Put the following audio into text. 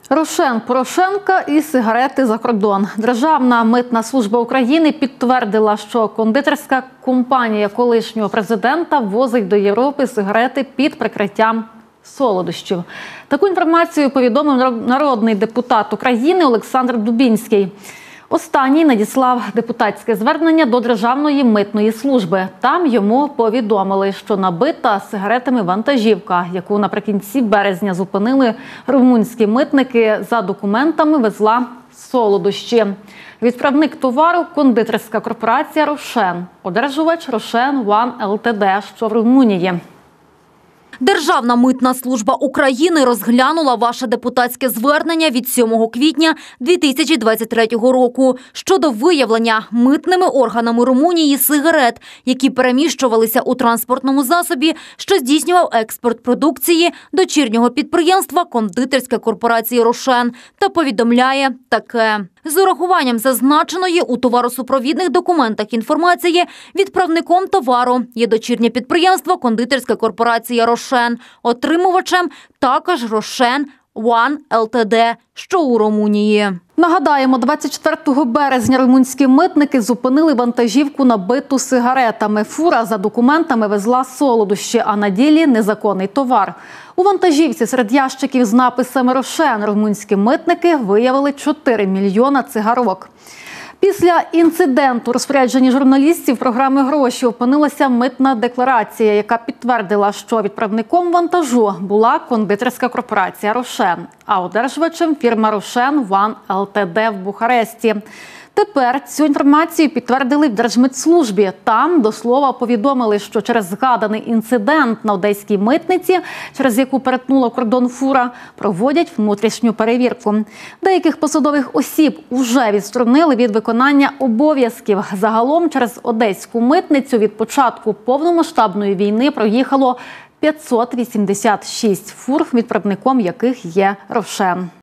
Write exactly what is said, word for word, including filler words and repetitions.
Рошен Порошенка і сигарети за кордон. Державна митна служба України підтвердила, що кондитерська компанія колишнього президента возить до Європи сигарети під прикриттям солодощів. Таку інформацію повідомив народний депутат України Олександр Дубінський. Останній надіслав депутатське звернення до Державної митної служби. Там йому повідомили, що набита сигаретами вантажівка, яку наприкінці березня зупинили румунські митники, за документами везла солодощі. Відправник товару – кондитерська корпорація «Рошен», одержувач «Рошен Ван ЛТД», що в Румунії. Державна митна служба України розглянула ваше депутатське звернення від сьомого квітня дві тисячі двадцять третього року щодо виявлення митними органами Румунії сигарет, які переміщувалися у транспортному засобі, що здійснював експорт продукції дочірнього підприємства кондитерська корпорації «Рошен», та повідомляє таке. З урахуванням зазначеної у товаросупровідних документах інформації відправником товару є дочірнє підприємство кондитерська корпорація «Рошен», отримувачем також «Рошен Ван ЛТД», що у Румунії. Нагадаємо, двадцять четвертого березня румунські митники зупинили вантажівку, набиту сигаретами. Фура за документами везла солодощі, а на ділі – незаконний товар. У вантажівці серед ящиків з написами «Рошен» румунські митники виявили чотири мільйона цигарок. Після інциденту розпорядженні журналістів програми «Гроші» опинилася митна декларація, яка підтвердила, що відправником вантажу була кондитерська корпорація «Рошен», а одержувачем – фірма «Рошен Ван ЛТД» в Бухаресті. Тепер цю інформацію підтвердили в Держмитслужбі. Там, до слова, повідомили, що через згаданий інцидент на одеській митниці, через яку перетнула кордон фура, проводять внутрішню перевірку. Деяких посадових осіб уже відсторонили від виконання обов'язків. Загалом через одеську митницю від початку повномасштабної війни проїхало п'ятсот вісімдесят шість фур, відправником яких є «Рошен».